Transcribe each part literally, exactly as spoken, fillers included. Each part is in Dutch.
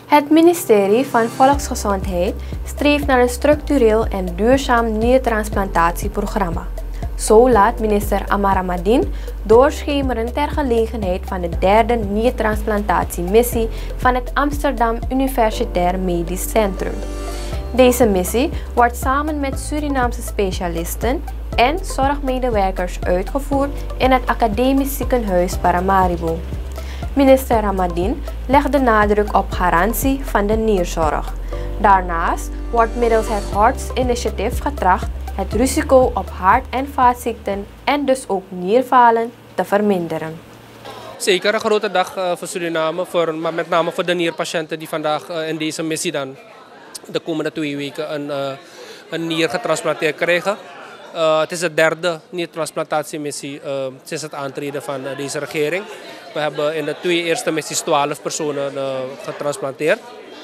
Het ministerie van Volksgezondheid streeft naar een structureel en duurzaam niertransplantatieprogramma. Zo laat minister Amara Madin doorschemeren ter gelegenheid van de derde niertransplantatiemissie van het Amsterdam Universitair Medisch Centrum. Deze missie wordt samen met Surinaamse specialisten en zorgmedewerkers uitgevoerd in het Academisch Ziekenhuis Paramaribo. Minister Ramadin legt de nadruk op garantie van de nierzorg. Daarnaast wordt middels het Hearts Initiative getracht het risico op hart- en vaatziekten en dus ook nierfalen te verminderen. Zeker een grote dag uh, voor Suriname, voor, maar met name voor de nierpatiënten die vandaag uh, in deze missie dan de komende twee weken een, uh, een nier getransplanteerd krijgen. Uh, het is de derde niertransplantatiemissie uh, sinds het aantreden van uh, deze regering. We hebben in de twee eerste missies twaalf personen uh, getransplanteerd.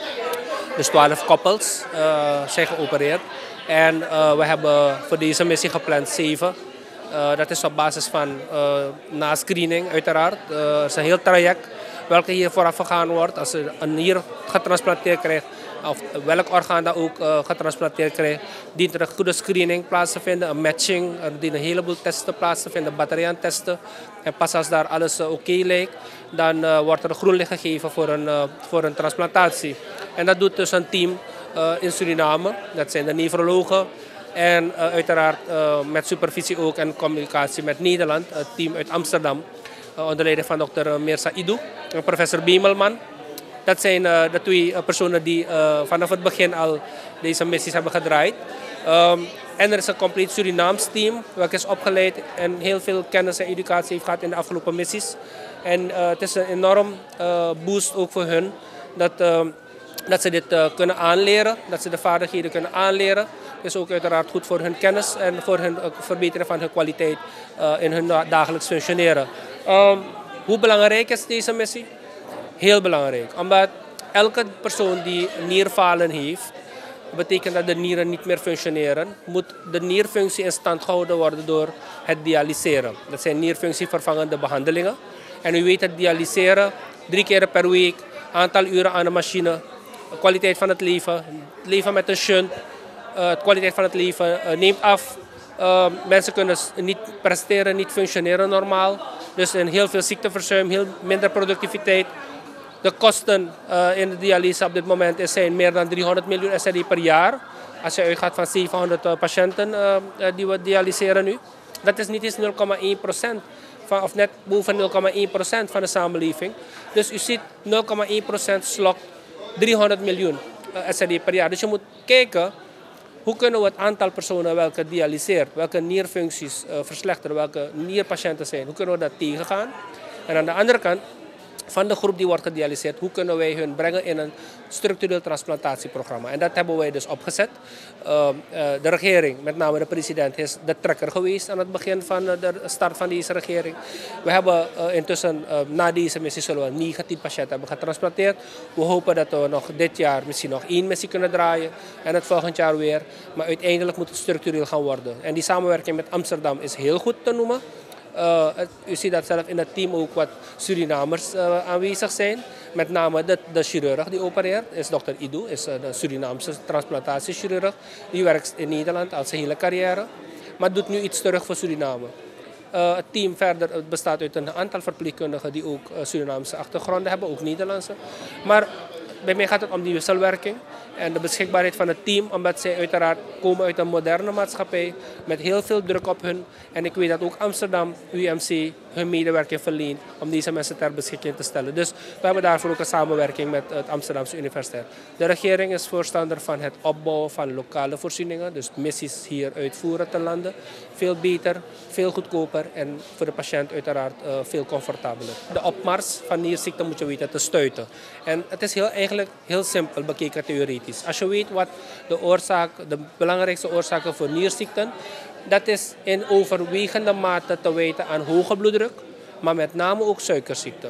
Dus twaalf koppels uh, zijn geopereerd. En uh, we hebben voor deze missie gepland zeven. Uh, dat is op basis van uh, nascreening uiteraard. Uh, er is een heel traject welke hier vooraf gegaan wordt. Als je een nier getransplanteerd krijgt, of welk orgaan dat ook uh, getransplanteerd krijgt, dient er een goede screening plaats te vinden, een matching, er dienen een heleboel testen plaats te vinden, batterij aan testen. En pas als daar alles uh, oké okay lijkt, dan uh, wordt er een groen licht gegeven voor een, uh, voor een transplantatie. En dat doet dus een team uh, in Suriname, dat zijn de nefrologen. En uh, uiteraard uh, met supervisie ook en communicatie met Nederland, het team uit Amsterdam, uh, onder leiding van dokter Mirza Idu en professor Bemelman. Dat zijn uh, de twee uh, personen die uh, vanaf het begin al deze missies hebben gedraaid. Um, en er is een compleet Surinaams team, welke is opgeleid en heel veel kennis en educatie heeft gehad in de afgelopen missies. En uh, het is een enorm uh, boost ook voor hun dat, uh, dat ze dit uh, kunnen aanleren, dat ze de vaardigheden kunnen aanleren. Het is ook uiteraard goed voor hun kennis en voor het uh, verbeteren van hun kwaliteit uh, in hun dagelijks functioneren. Um, hoe belangrijk is deze missie? Heel belangrijk, omdat elke persoon die nierfalen heeft, betekent dat de nieren niet meer functioneren, moet de nierfunctie in stand gehouden worden door het dialyseren. Dat zijn nierfunctievervangende behandelingen. En u weet het dialyseren, drie keer per week, aantal uren aan de machine, de kwaliteit van het leven, het leven met een shunt, uh, de kwaliteit van het leven uh, neemt af. Uh, mensen kunnen niet presteren, niet functioneren normaal. Dus in heel veel ziekteverzuim, heel minder productiviteit. De kosten uh, in de dialyse op dit moment zijn meer dan driehonderd miljoen S R D per jaar. Als je uitgaat van zevenhonderd uh, patiënten uh, die we dialyseren nu. Dat is niet eens nul komma één procent, van, of net boven nul komma één procent van de samenleving. Dus u ziet nul komma één procent slokt driehonderd miljoen uh, S R D per jaar. Dus je moet kijken, hoe kunnen we het aantal personen welke dialyseert, welke nierfuncties uh, verslechteren, welke nierpatiënten zijn, hoe kunnen we dat tegengaan? En aan de andere kant, van de groep die wordt gedialyseerd, hoe kunnen wij hun brengen in een structureel transplantatieprogramma. En dat hebben wij dus opgezet. Uh, uh, de regering, met name de president, is de trekker geweest aan het begin van uh, de start van deze regering. We hebben uh, intussen, uh, na deze missie, zullen we negentien patiënten hebben getransplanteerd. We hopen dat we nog dit jaar misschien nog één missie kunnen draaien en het volgend jaar weer. Maar uiteindelijk moet het structureel gaan worden. En die samenwerking met Amsterdam is heel goed te noemen. Uh, het, u ziet dat zelf in het team ook wat Surinamers uh, aanwezig zijn. Met name de, de chirurg die opereert, is dokter Idu, is uh, de Surinaamse transplantatiechirurg. Die werkt in Nederland al zijn hele carrière, maar doet nu iets terug voor Suriname. Uh, het team verder het bestaat uit een aantal verpleegkundigen die ook uh, Surinaamse achtergronden hebben, ook Nederlandse. Maar bij mij gaat het om die wisselwerking en de beschikbaarheid van het team, omdat zij uiteraard komen uit een moderne maatschappij met heel veel druk op hun. En ik weet dat ook Amsterdam, U M C, hun medewerking verleent om deze mensen ter beschikking te stellen. Dus we hebben daarvoor ook een samenwerking met het Amsterdamse Universiteit. De regering is voorstander van het opbouwen van lokale voorzieningen, dus missies hier uitvoeren ten lande. Veel beter, veel goedkoper en voor de patiënt uiteraard uh, veel comfortabeler. De opmars van nierziekte moet je weten te stuiten. En het is heel, eigenlijk heel simpel bekeken theoretisch. Als je weet wat de, oorzaak, de belangrijkste oorzaken voor nierziekten, dat is in overwegende mate te wijten aan hoge bloeddruk, maar met name ook suikerziekte.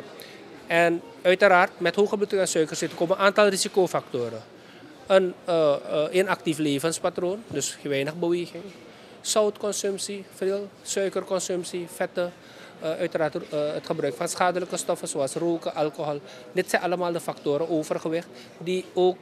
En uiteraard met hoge bloeddruk en suikerziekte komen een aantal risicofactoren. Een uh, uh, inactief levenspatroon, dus weinig beweging. Zoutconsumptie, veel suikerconsumptie, vetten, Uh, uiteraard uh, het gebruik van schadelijke stoffen zoals roken, alcohol. Dit zijn allemaal de factoren, overgewicht, die ook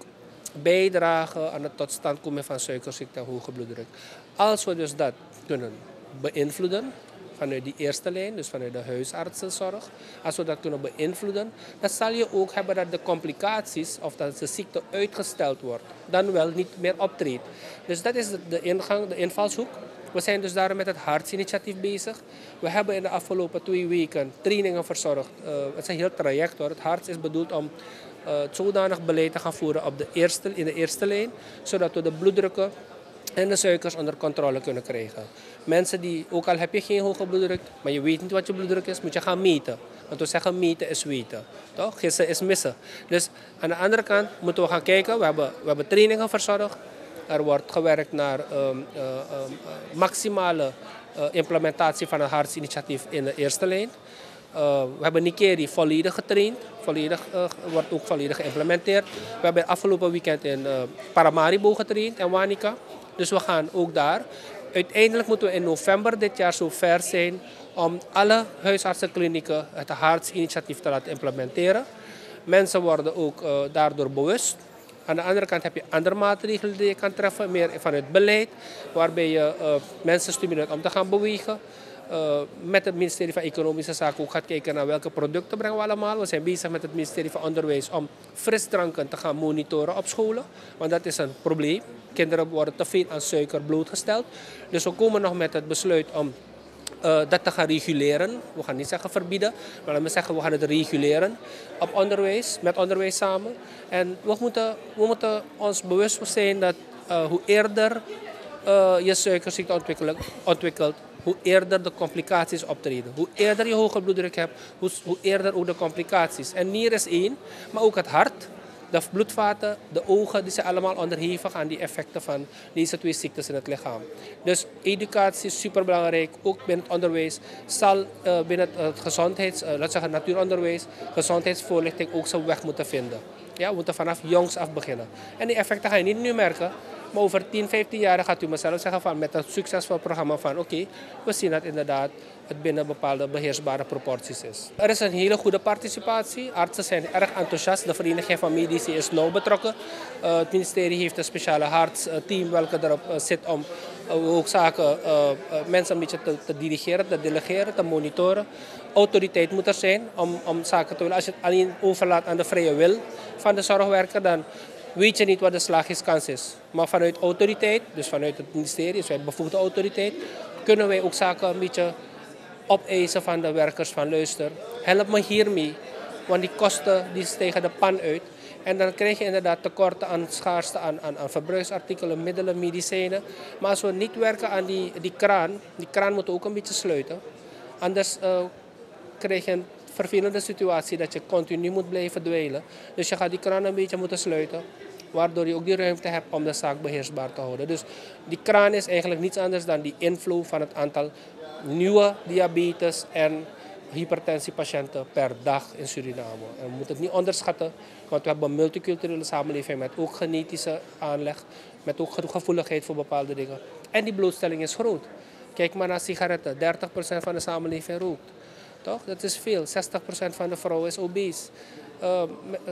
bijdragen aan het tot stand komen van suikerziekte en hoge bloeddruk. Als we dus dat kunnen beïnvloeden, vanuit die eerste lijn, dus vanuit de huisartsenzorg, als we dat kunnen beïnvloeden, dan zal je ook hebben dat de complicaties of dat de ziekte uitgesteld wordt, dan wel niet meer optreedt. Dus dat is de ingang, de invalshoek. We zijn dus daarom met het hartsinitiatief bezig. We hebben in de afgelopen twee weken trainingen verzorgd. Uh, het is een heel traject hoor. Het hart is bedoeld om uh, zodanig beleid te gaan voeren op de eerste, in de eerste lijn, zodat we de bloeddrukken en de suikers onder controle kunnen krijgen. Mensen die, ook al heb je geen hoge bloeddruk, maar je weet niet wat je bloeddruk is, moet je gaan meten. Want we zeggen meten is weten. Toch? Gissen is missen. Dus aan de andere kant moeten we gaan kijken. We hebben, we hebben trainingen verzorgd. Er wordt gewerkt naar um, uh, um, uh, maximale uh, implementatie van het hartsinitiatief in de eerste lijn. Uh, we hebben Nikeri volledig getraind, volledig, uh, wordt ook volledig geïmplementeerd. We hebben afgelopen weekend in uh, Paramaribo getraind en Wanica. Dus we gaan ook daar. Uiteindelijk moeten we in november dit jaar zo ver zijn om alle huisartsenklinieken het hartsinitiatief te laten implementeren. Mensen worden ook uh, daardoor bewust. Aan de andere kant heb je andere maatregelen die je kan treffen, meer vanuit beleid, waarbij je uh, mensen stimuleert om te gaan bewegen. Uh, met het ministerie van Economische Zaken ook gaat kijken naar welke producten brengen we allemaal. We zijn bezig met het ministerie van Onderwijs om frisdranken te gaan monitoren op scholen. Want dat is een probleem. Kinderen worden te veel aan suiker blootgesteld. Dus we komen nog met het besluit om uh, dat te gaan reguleren. We gaan niet zeggen verbieden, maar laten we zeggen we gaan het reguleren op onderwijs, met onderwijs samen. En we moeten, we moeten ons bewust zijn dat uh, hoe eerder uh, je suikerziekte ontwikkelt, ontwikkelt hoe eerder de complicaties optreden. Hoe eerder je hoge bloeddruk hebt, hoe, hoe eerder ook de complicaties. En nier is één, maar ook het hart, de bloedvaten, de ogen, die zijn allemaal onderhevig aan die effecten van deze twee ziektes in het lichaam. Dus educatie is superbelangrijk, ook binnen het onderwijs. Zal uh, binnen het, het gezondheids, uh, laten zeggen natuuronderwijs, gezondheidsvoorlichting ook zijn weg moeten vinden. Ja, we moeten vanaf jongs af beginnen. En die effecten ga je niet nu merken. Maar over tien, vijftien jaar gaat u mezelf zeggen van met een succesvol programma van oké, okay, we zien dat inderdaad het binnen bepaalde beheersbare proporties is. Er is een hele goede participatie. Artsen zijn erg enthousiast. De Vereniging van Medici is nauw betrokken. Uh, het ministerie heeft een speciale hartsteam welke erop uh, zit om uh, ook zaken, uh, uh, mensen een beetje te, te dirigeren, te delegeren, te monitoren. Autoriteit moet er zijn om, om zaken te willen. Als je het alleen overlaat aan de vrije wil van de zorgwerker, dan weet je niet wat de slagingskans is. Maar vanuit autoriteit, dus vanuit het ministerie, dus vanuit bevoegde autoriteit, kunnen wij ook zaken een beetje opeisen van de werkers van luister. Help me hiermee, want die kosten die stegen de pan uit. En dan krijg je inderdaad tekorten aan schaarste, aan, aan, aan verbruiksartikelen, middelen, medicijnen. Maar als we niet werken aan die, die kraan, die kraan moet ook een beetje sluiten. Anders uh, krijg je een vervelende situatie dat je continu moet blijven dweilen. Dus je gaat die kraan een beetje moeten sluiten, waardoor je ook die ruimte hebt om de zaak beheersbaar te houden. Dus die kraan is eigenlijk niets anders dan die inflow van het aantal nieuwe diabetes en hypertensiepatiënten per dag in Suriname. En we moeten het niet onderschatten, want we hebben een multiculturele samenleving met ook genetische aanleg, met ook gevoeligheid voor bepaalde dingen. En die blootstelling is groot. Kijk maar naar sigaretten, dertig procent van de samenleving rookt. Toch? Dat is veel. zestig procent van de vrouwen is obese. Uh,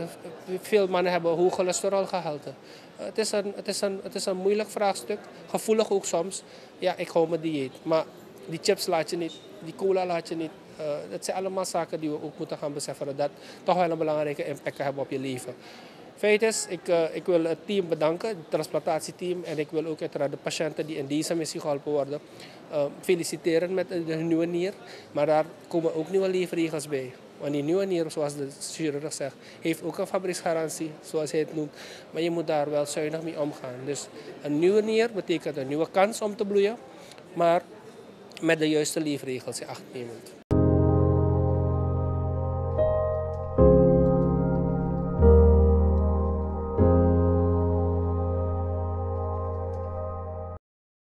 veel mannen hebben hoog cholesterolgehalte. Uh, het, is een, het, is een, het is een moeilijk vraagstuk. Gevoelig ook soms. Ja, ik hou mijn dieet. Maar die chips laat je niet. Die cola laat je niet. Uh, dat zijn allemaal zaken die we ook moeten gaan beseffen. Dat dat toch wel een belangrijke impact hebben op je leven. Feit is, ik, uh, ik wil het team bedanken, het transplantatieteam. En ik wil ook uiteraard de patiënten die in deze missie geholpen worden uh, feliciteren met de nieuwe nier. Maar daar komen ook nieuwe leefregels bij. Want die nieuwe nier, zoals de chirurg zegt, heeft ook een fabrieksgarantie, zoals hij het noemt. Maar je moet daar wel zuinig mee omgaan. Dus een nieuwe nier betekent een nieuwe kans om te bloeien, maar met de juiste leefregels in acht nemend.